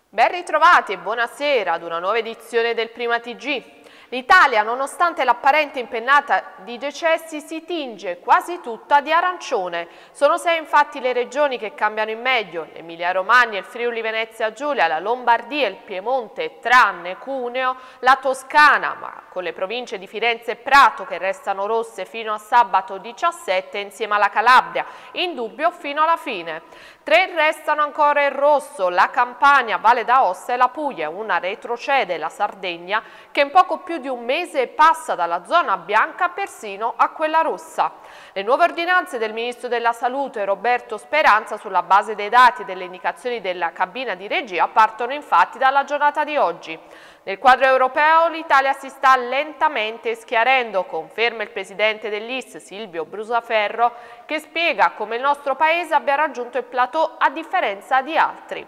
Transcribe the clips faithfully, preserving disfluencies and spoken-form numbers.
Ben ritrovati e buonasera ad una nuova edizione del Prima T G. L'Italia, nonostante l'apparente impennata di decessi, si tinge quasi tutta di arancione. Sono sei infatti le regioni che cambiano in meglio: l'Emilia-Romagna, il Friuli-Venezia Giulia, la Lombardia, il Piemonte, tranne Cuneo, la Toscana, ma con le province di Firenze e Prato che restano rosse fino a sabato diciassette insieme alla Calabria, in dubbio fino alla fine. Tre restano ancora in rosso: la Campania, Valle d'Aosta e la Puglia. Una retrocede, la Sardegna, che in poco più di un mese passa dalla zona bianca persino a quella rossa. Le nuove ordinanze del Ministro della Salute Roberto Speranza, sulla base dei dati e delle indicazioni della cabina di regia, partono infatti dalla giornata di oggi. Nel quadro europeo l'Italia si sta lentamente schiarendo, conferma il presidente dell'I S Silvio Brusaferro, che spiega come il nostro paese abbia raggiunto il plateau a differenza di altri.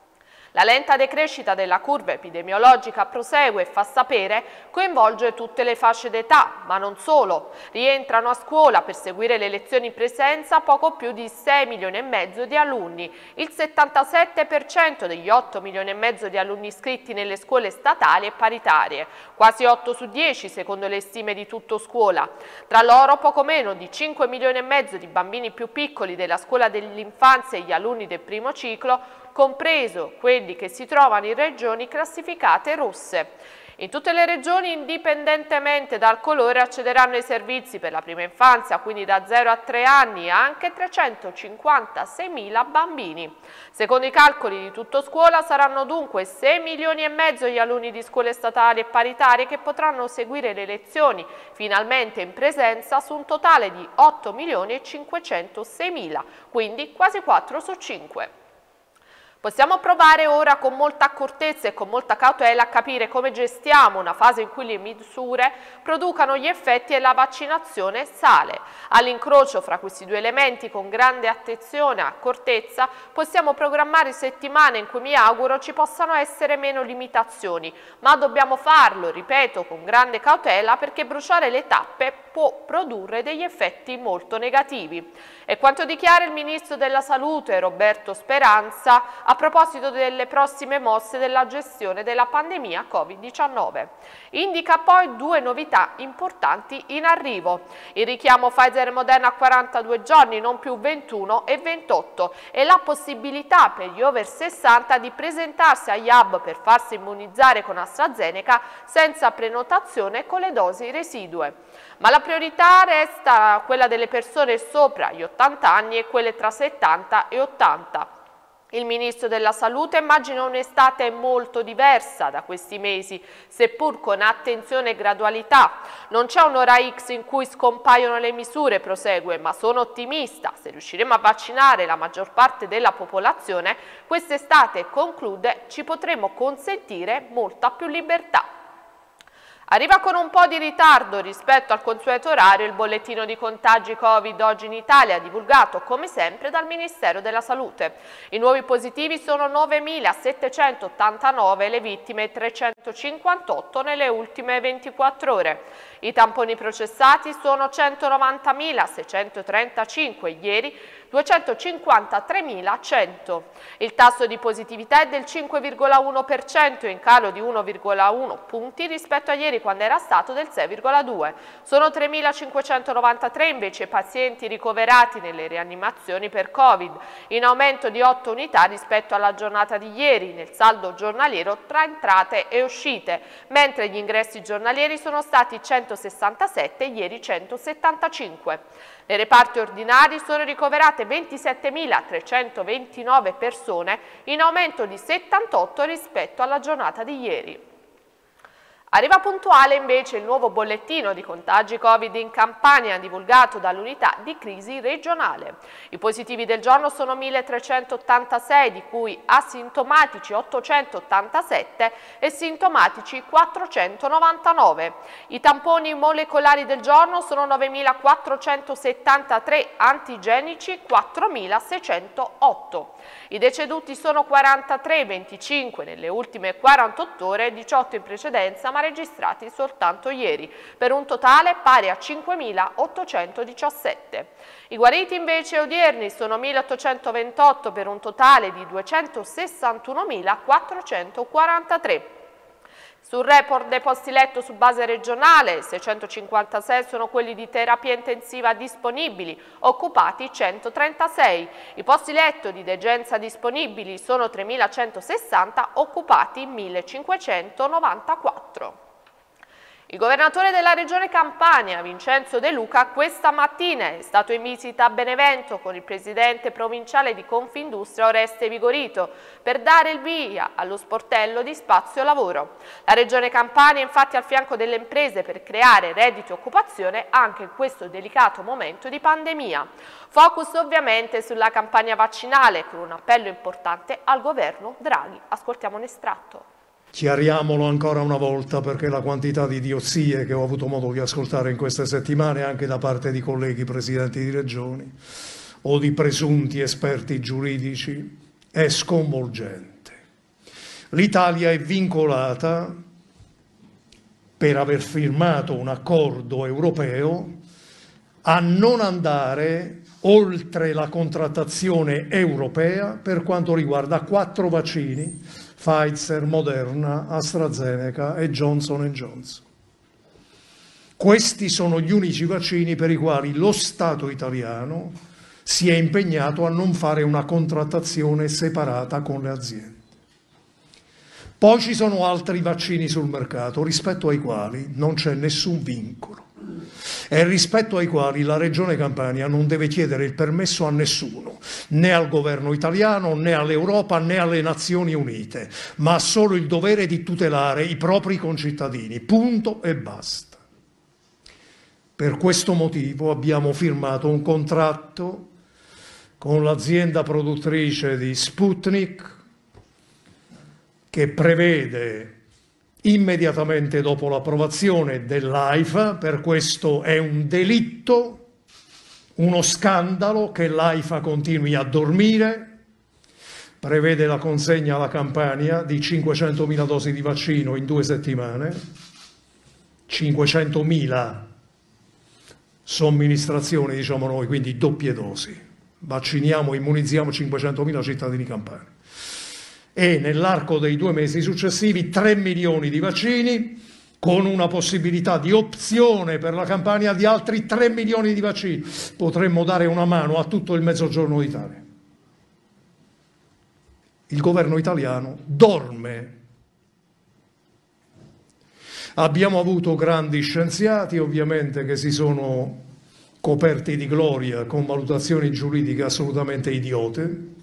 La lenta decrescita della curva epidemiologica prosegue e, fa sapere, coinvolge tutte le fasce d'età, ma non solo. Rientrano a scuola per seguire le lezioni in presenza poco più di sei milioni e mezzo di alunni, il settantasette per cento degli otto milioni e mezzo di alunni iscritti nelle scuole statali e paritarie, quasi otto su dieci secondo le stime di Tutto Scuola. Tra loro poco meno di cinque milioni e mezzo di bambini più piccoli della scuola dell'infanzia e gli alunni del primo ciclo, compreso quelli che si trovano in regioni classificate rosse. In tutte le regioni, indipendentemente dal colore, accederanno ai servizi per la prima infanzia, quindi da zero a tre anni, anche trecentocinquantaseimila bambini. Secondo i calcoli di Tutto Scuola saranno dunque sei milioni e mezzo gli alunni di scuole statali e paritarie che potranno seguire le lezioni finalmente in presenza su un totale di otto milioni e cinquecentoseimila, quindi quasi quattro su cinque. Possiamo provare ora con molta accortezza e con molta cautela a capire come gestiamo una fase in cui le misure producano gli effetti e la vaccinazione sale. All'incrocio fra questi due elementi, con grande attenzione e accortezza, possiamo programmare settimane in cui mi auguro ci possano essere meno limitazioni, ma dobbiamo farlo, ripeto, con grande cautela, perché bruciare le tappe può produrre degli effetti molto negativi. È quanto dichiara il Ministro della Salute Roberto Speranza a proposito delle prossime mosse della gestione della pandemia Covid diciannove. Indica poi due novità importanti in arrivo: il richiamo Pfizer e Moderna a quarantadue giorni, non più ventuno e ventotto, e la possibilità per gli over sessanta di presentarsi agli hub per farsi immunizzare con AstraZeneca senza prenotazione con le dosi residue. Ma la priorità resta quella delle persone sopra gli ottanta anni e quelle tra settanta e ottanta. Il Ministro della Salute immagina un'estate molto diversa da questi mesi, seppur con attenzione e gradualità. Non c'è un'ora X in cui scompaiono le misure, prosegue, ma sono ottimista. Se riusciremo a vaccinare la maggior parte della popolazione, quest'estate, conclude, ci potremo consentire molta più libertà. Arriva con un po' di ritardo rispetto al consueto orario il bollettino di contagi Covid oggi in Italia, divulgato come sempre dal Ministero della Salute. I nuovi positivi sono novemilasettecentottantanove, le vittime trecentocinquantotto nelle ultime ventiquattro ore. I tamponi processati sono centonovantamila seicentotrentacinque, ieri duecentocinquantatremilacento. Il tasso di positività è del cinque virgola uno per cento, in calo di uno virgola uno punti rispetto a ieri, quando era stato del sei virgola due. Sono tremilacinquecentonovantatré invece i pazienti ricoverati nelle rianimazioni per Covid, in aumento di otto unità rispetto alla giornata di ieri, nel saldo giornaliero tra entrate e uscite, mentre gli ingressi giornalieri sono stati centosessantasette, ieri centosettantacinque. Nei reparti ordinari sono ricoverate ventisettemila trecentoventinove persone, in aumento di settantotto rispetto alla giornata di ieri. Arriva puntuale invece il nuovo bollettino di contagi Covid in Campania, divulgato dall'unità di crisi regionale. I positivi del giorno sono milletrecentottantasei, di cui asintomatici ottocentottantasette e sintomatici quattrocentonovantanove. I tamponi molecolari del giorno sono novemilaquattrocentosettantatré, antigenici quattromilaseicentootto. I deceduti sono quarantatré, venticinque nelle ultime quarantotto ore, diciotto in precedenza, ma registrati soltanto ieri, per un totale pari a cinquemilaottocentodiciassette. I guariti invece odierni sono milleottocentoventotto per un totale di duecentosessantunomilaquattrocentoquarantatré. Sul report dei posti letto su base regionale, seicentocinquantasei sono quelli di terapia intensiva disponibili, occupati centotrentasei. I posti letto di degenza disponibili sono tremilacentosessanta, occupati millecinquecentonovantaquattro. Il governatore della regione Campania, Vincenzo De Luca, questa mattina è stato in visita a Benevento con il presidente provinciale di Confindustria Oreste Vigorito per dare il via allo sportello di Spazio Lavoro. La regione Campania è infatti al fianco delle imprese per creare reddito e occupazione anche in questo delicato momento di pandemia. Focus ovviamente sulla campagna vaccinale con un appello importante al governo Draghi. Ascoltiamo un estratto. Chiariamolo ancora una volta, perché la quantità di idiozie che ho avuto modo di ascoltare in queste settimane anche da parte di colleghi presidenti di regioni o di presunti esperti giuridici è sconvolgente. L'Italia è vincolata, per aver firmato un accordo europeo, a non andare oltre la contrattazione europea per quanto riguarda quattro vaccini: Pfizer, Moderna, AstraZeneca e Johnson and Johnson. Questi sono gli unici vaccini per i quali lo Stato italiano si è impegnato a non fare una contrattazione separata con le aziende. Poi ci sono altri vaccini sul mercato rispetto ai quali non c'è nessun vincolo e rispetto ai quali la Regione Campania non deve chiedere il permesso a nessuno, né al governo italiano, né all'Europa, né alle Nazioni Unite, ma ha solo il dovere di tutelare i propri concittadini, punto e basta. Per questo motivo abbiamo firmato un contratto con l'azienda produttrice di Sputnik che prevede immediatamente dopo l'approvazione dell'AIFA, per questo è un delitto, uno scandalo che l'AIFA continui a dormire, prevede la consegna alla Campania di cinquecentomila dosi di vaccino in due settimane, cinquecentomila somministrazioni, diciamo noi, quindi doppie dosi, vacciniamo, immunizziamo cinquecentomila cittadini campani. E nell'arco dei due mesi successivi tre milioni di vaccini, con una possibilità di opzione per la Campania di altri tre milioni di vaccini. Potremmo dare una mano a tutto il Mezzogiorno d'Italia. Il governo italiano dorme. Abbiamo avuto grandi scienziati, ovviamente, che si sono coperti di gloria con valutazioni giuridiche assolutamente idiote,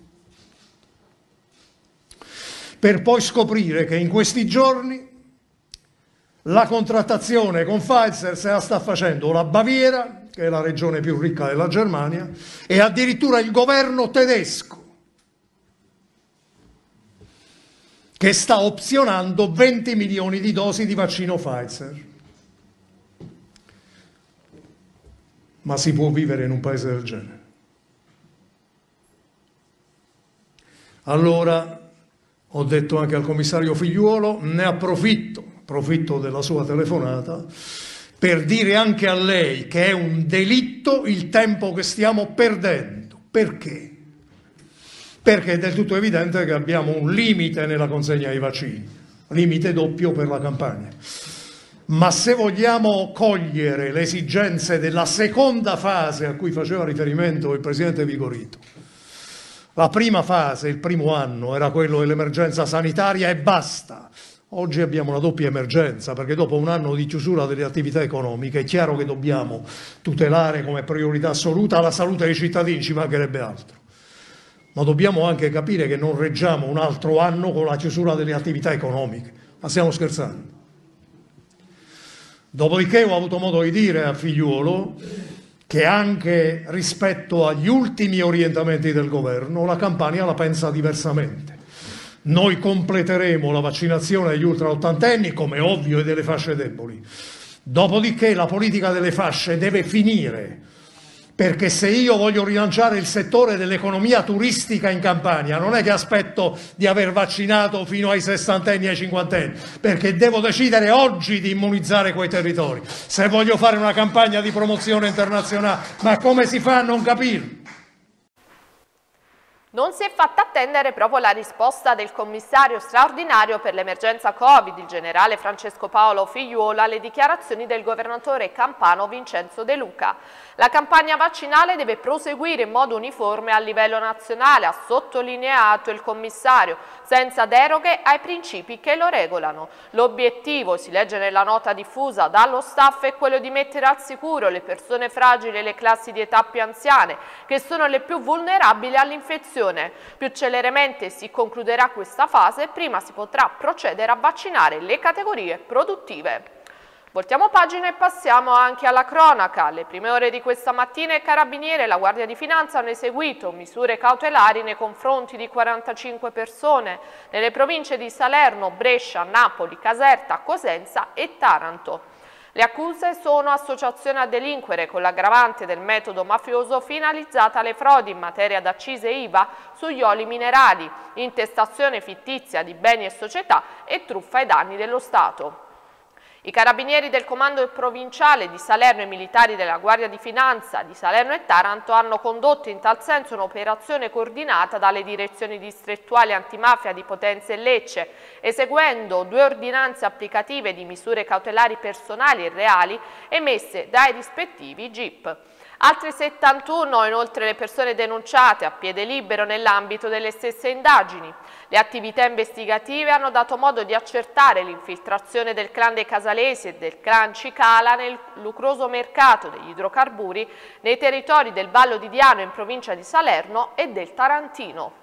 per poi scoprire che in questi giorni la contrattazione con Pfizer se la sta facendo la Baviera, che è la regione più ricca della Germania, e addirittura il governo tedesco, che sta opzionando venti milioni di dosi di vaccino Pfizer. Ma si può vivere in un paese del genere? Allora, ho detto anche al commissario Figliuolo, ne approfitto, approfitto della sua telefonata, per dire anche a lei che è un delitto il tempo che stiamo perdendo. Perché? Perché è del tutto evidente che abbiamo un limite nella consegna dei vaccini, limite doppio per la Campania. Ma se vogliamo cogliere le esigenze della seconda fase a cui faceva riferimento il presidente Vigorito, la prima fase, il primo anno, era quello dell'emergenza sanitaria e basta. Oggi abbiamo una doppia emergenza, perché dopo un anno di chiusura delle attività economiche è chiaro che dobbiamo tutelare come priorità assoluta la salute dei cittadini, ci mancherebbe altro. Ma dobbiamo anche capire che non reggiamo un altro anno con la chiusura delle attività economiche. Ma stiamo scherzando? Dopodiché ho avuto modo di dire a Figliuolo che anche rispetto agli ultimi orientamenti del governo la Campania la pensa diversamente. Noi completeremo la vaccinazione degli ultraottantenni, come ovvio, e delle fasce deboli. Dopodiché la politica delle fasce deve finire, perché se io voglio rilanciare il settore dell'economia turistica in Campania non è che aspetto di aver vaccinato fino ai sessantenni e ai cinquantenni, perché devo decidere oggi di immunizzare quei territori. Se voglio fare una campagna di promozione internazionale, ma come si fa a non capirlo? Non si è fatta attendere proprio la risposta del commissario straordinario per l'emergenza Covid, il generale Francesco Paolo Figliuolo, alle dichiarazioni del governatore campano Vincenzo De Luca. La campagna vaccinale deve proseguire in modo uniforme a livello nazionale, ha sottolineato il commissario, senza deroghe ai principi che lo regolano. L'obiettivo, si legge nella nota diffusa dallo staff, è quello di mettere al sicuro le persone fragili e le classi di età più anziane, che sono le più vulnerabili all'infezione. Più celermente si concluderà questa fase, prima si potrà procedere a vaccinare le categorie produttive. Voltiamo pagina e passiamo anche alla cronaca. Alle prime ore di questa mattina i Carabinieri e la Guardia di Finanza hanno eseguito misure cautelari nei confronti di quarantacinque persone nelle province di Salerno, Brescia, Napoli, Caserta, Cosenza e Taranto. Le accuse sono associazione a delinquere con l'aggravante del metodo mafioso finalizzata alle frodi in materia d'accise I V A sugli oli minerali, intestazione fittizia di beni e società e truffa ai danni dello Stato. I carabinieri del comando provinciale di Salerno e i militari della Guardia di Finanza di Salerno e Taranto hanno condotto in tal senso un'operazione coordinata dalle direzioni distrettuali antimafia di Potenza e Lecce, eseguendo due ordinanze applicative di misure cautelari personali e reali emesse dai rispettivi G I P. Altre settantuno inoltre le persone denunciate a piede libero nell'ambito delle stesse indagini. Le attività investigative hanno dato modo di accertare l'infiltrazione del clan dei Casalesi e del clan Cicala nel lucroso mercato degli idrocarburi nei territori del Vallo di Diano in provincia di Salerno e del Tarantino.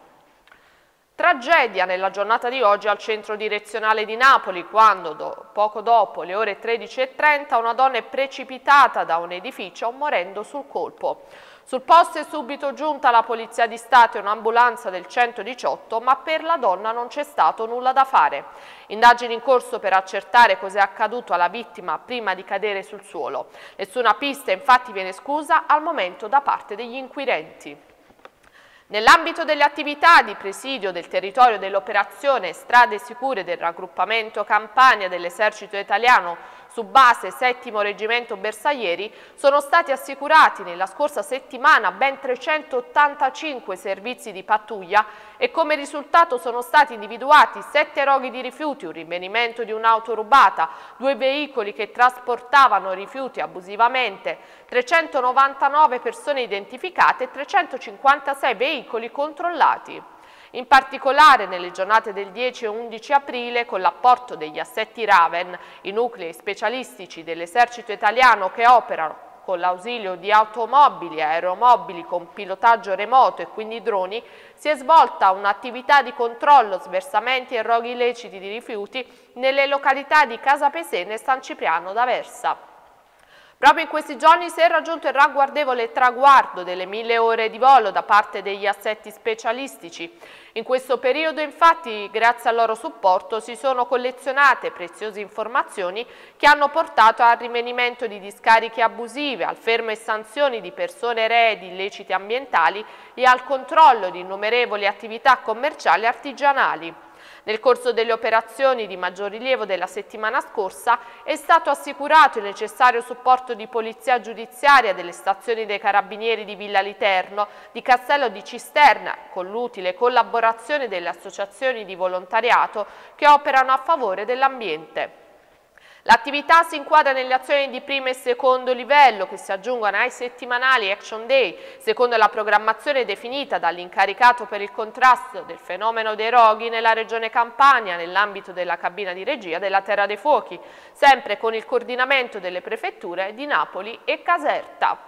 Tragedia nella giornata di oggi al centro direzionale di Napoli, quando do, poco dopo le ore tredici e trenta una donna è precipitata da un edificio morendo sul colpo. Sul posto è subito giunta la Polizia di Stato e un'ambulanza del centodiciotto, ma per la donna non c'è stato nulla da fare. Indagini in corso per accertare cos'è accaduto alla vittima prima di cadere sul suolo. Nessuna pista infatti viene esclusa al momento da parte degli inquirenti. Nell'ambito delle attività di presidio del territorio dell'operazione Strade Sicure del raggruppamento Campania dell'Esercito Italiano su base settimo Reggimento Bersaglieri, sono stati assicurati nella scorsa settimana ben trecentottantacinque servizi di pattuglia e come risultato sono stati individuati sette roghi di rifiuti, un rinvenimento di un'auto rubata, due veicoli che trasportavano rifiuti abusivamente, trecentonovantanove persone identificate e trecentocinquantasei veicoli controllati. In particolare nelle giornate del dieci e undici aprile, con l'apporto degli assetti Raven, i nuclei specialistici dell'Esercito Italiano che operano con l'ausilio di automobili e aeromobili con pilotaggio remoto e quindi droni, si è svolta un'attività di controllo, sversamenti e roghi illeciti di rifiuti nelle località di Casapesene e San Cipriano d'Aversa. Proprio in questi giorni si è raggiunto il ragguardevole traguardo delle mille ore di volo da parte degli assetti specialistici. In questo periodo, infatti, grazie al loro supporto, si sono collezionate preziose informazioni che hanno portato al rinvenimento di discariche abusive, al fermo e sanzioni di persone ree di illeciti ambientali e al controllo di innumerevoli attività commerciali e artigianali. Nel corso delle operazioni di maggior rilievo della settimana scorsa è stato assicurato il necessario supporto di polizia giudiziaria delle stazioni dei Carabinieri di Villa Literno, di Castello di Cisterna, con l'utile collaborazione delle associazioni di volontariato che operano a favore dell'ambiente. L'attività si inquadra nelle azioni di primo e secondo livello che si aggiungono ai settimanali Action Day, secondo la programmazione definita dall'incaricato per il contrasto del fenomeno dei roghi nella regione Campania nell'ambito della cabina di regia della Terra dei Fuochi, sempre con il coordinamento delle prefetture di Napoli e Caserta.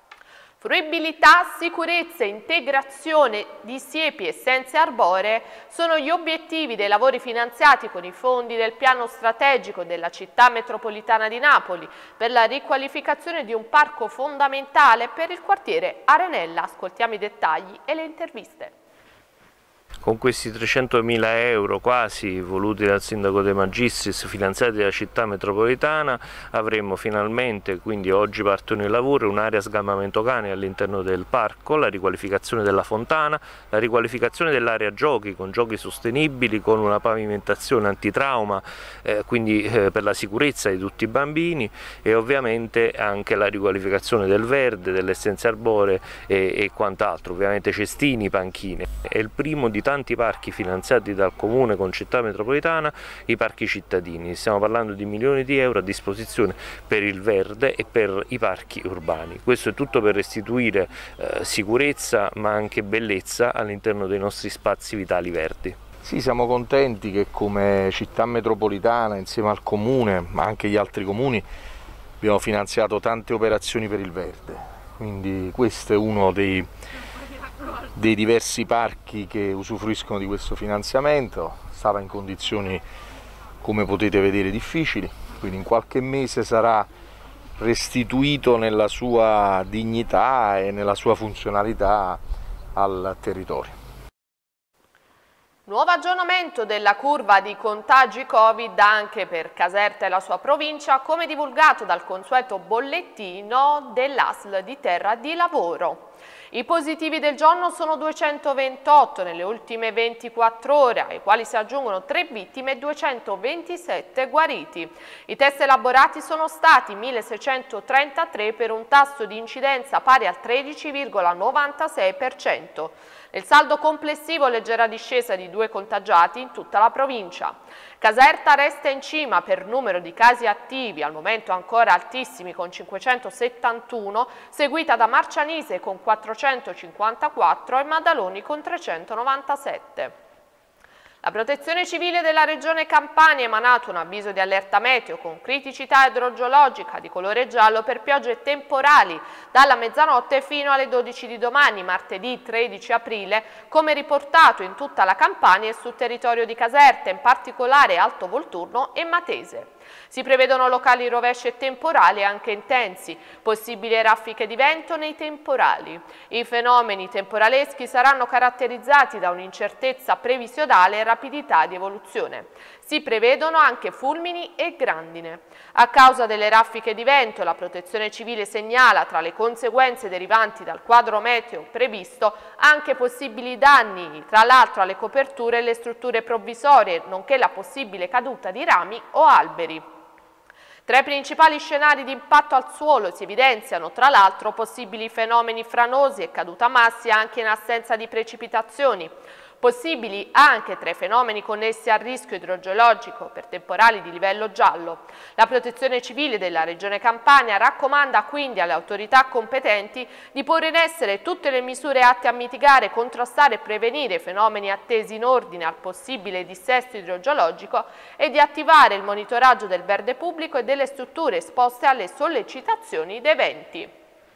Fruibilità, sicurezza e integrazione di siepi e essenze arboree sono gli obiettivi dei lavori finanziati con i fondi del piano strategico della città metropolitana di Napoli per la riqualificazione di un parco fondamentale per il quartiere Arenella. Ascoltiamo i dettagli e le interviste. Con questi trecentomila euro quasi voluti dal sindaco De Magistris, finanziati dalla città metropolitana, avremo finalmente, quindi oggi partono i lavori, un'area sgamamento cani all'interno del parco, la riqualificazione della fontana, la riqualificazione dell'area giochi con giochi sostenibili, con una pavimentazione antitrauma, eh, quindi eh, per la sicurezza di tutti i bambini, e ovviamente anche la riqualificazione del verde, delle essenze arboree e, e quant'altro, ovviamente cestini, panchine. È il primo di tanti parchi finanziati dal comune con città metropolitana, i parchi cittadini. Stiamo parlando di milioni di euro a disposizione per il verde e per i parchi urbani. Questo è tutto per restituire eh, sicurezza ma anche bellezza all'interno dei nostri spazi vitali verdi. Sì, siamo contenti che come città metropolitana, insieme al comune, ma anche gli altri comuni, abbiamo finanziato tante operazioni per il verde. Quindi questo è uno dei, dei diversi parchi che usufruiscono di questo finanziamento. Stava in condizioni, come potete vedere, difficili, quindi in qualche mese sarà restituito nella sua dignità e nella sua funzionalità al territorio. Nuovo aggiornamento della curva di contagi Covid anche per Caserta e la sua provincia, come divulgato dal consueto bollettino dell'A S L di Terra di Lavoro. I positivi del giorno sono duecentoventotto nelle ultime ventiquattro ore, ai quali si aggiungono tre vittime e duecentoventisette guariti. I test elaborati sono stati milleseicentotrentatré per un tasso di incidenza pari al tredici virgola novantasei per cento. Nel saldo complessivo leggera discesa di due contagiati in tutta la provincia. Caserta resta in cima per numero di casi attivi, al momento ancora altissimi con cinquecentosettantuno, seguita da Marcianise con quattrocentocinquantaquattro e Maddaloni con trecentonovantasette. La Protezione Civile della Regione Campania ha emanato un avviso di allerta meteo con criticità idrogeologica di colore giallo per piogge temporali dalla mezzanotte fino alle dodici di domani, martedì tredici aprile, come riportato in tutta la Campania e sul territorio di Caserta, in particolare Alto Volturno e Matese. Si prevedono locali rovesci e temporali anche intensi, possibili raffiche di vento nei temporali. I fenomeni temporaleschi saranno caratterizzati da un'incertezza previsionale e rapidità di evoluzione. Si prevedono anche fulmini e grandine. A causa delle raffiche di vento, la Protezione Civile segnala tra le conseguenze derivanti dal quadro meteo previsto anche possibili danni, tra l'altro alle coperture e le strutture provvisorie, nonché la possibile caduta di rami o alberi. Tra i principali scenari di impatto al suolo si evidenziano tra l'altro possibili fenomeni franosi e caduta massi anche in assenza di precipitazioni. Possibili anche tra i fenomeni connessi al rischio idrogeologico per temporali di livello giallo. La Protezione Civile della Regione Campania raccomanda quindi alle autorità competenti di porre in essere tutte le misure atte a mitigare, contrastare e prevenire i fenomeni attesi in ordine al possibile dissesto idrogeologico e di attivare il monitoraggio del verde pubblico e delle strutture esposte alle sollecitazioni dei venti.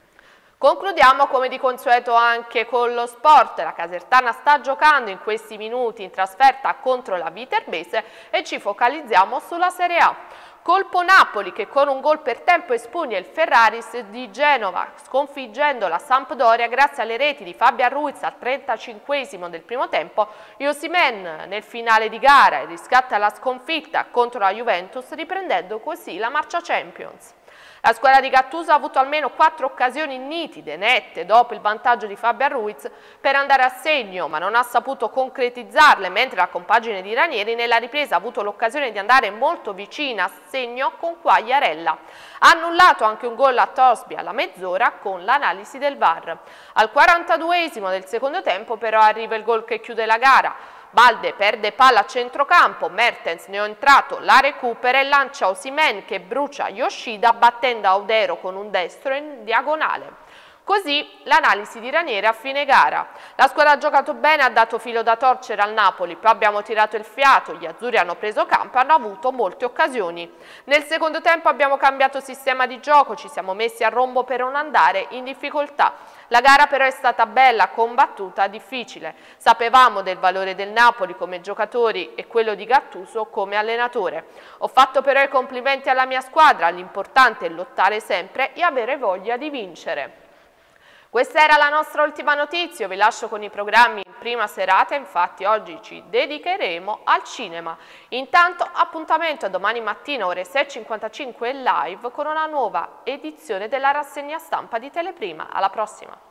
Concludiamo come di consueto anche con lo sport. La Casertana sta giocando in questi minuti in trasferta contro la Viterbese e ci focalizziamo sulla Serie A. Colpo Napoli che con un gol per tempo espugna il Ferraris di Genova, sconfiggendo la Sampdoria grazie alle reti di Fabian Ruiz al trentacinquesimo del primo tempo. Osimhen nel finale di gara e riscatta la sconfitta contro la Juventus, riprendendo così la marcia Champions. La squadra di Gattuso ha avuto almeno quattro occasioni nitide, nette, dopo il vantaggio di Fabian Ruiz per andare a segno, ma non ha saputo concretizzarle, mentre la compagine di Ranieri nella ripresa ha avuto l'occasione di andare molto vicina a segno con Quagliarella. Ha annullato anche un gol a Torsby alla mezz'ora con l'analisi del V A R. Al quarantaduesimo del secondo tempo però arriva il gol che chiude la gara. Balde perde palla a centrocampo, Mertens ne è entrato, la recupera e lancia Osimhen che brucia Yoshida battendo Audero con un destro in diagonale. Così l'analisi di Ranieri a fine gara. La squadra ha giocato bene, ha dato filo da torcere al Napoli, poi abbiamo tirato il fiato, gli azzurri hanno preso campo e hanno avuto molte occasioni. Nel secondo tempo abbiamo cambiato sistema di gioco, ci siamo messi a rombo per non andare in difficoltà. La gara però è stata bella, combattuta, difficile. Sapevamo del valore del Napoli come giocatori e quello di Gattuso come allenatore. Ho fatto però i complimenti alla mia squadra, l'importante è lottare sempre e avere voglia di vincere. Questa era la nostra ultima notizia, vi lascio con i programmi in prima serata, infatti oggi ci dedicheremo al cinema. Intanto appuntamento a domani mattina ore sei e cinquantacinque live con una nuova edizione della rassegna stampa di Teleprima. Alla prossima!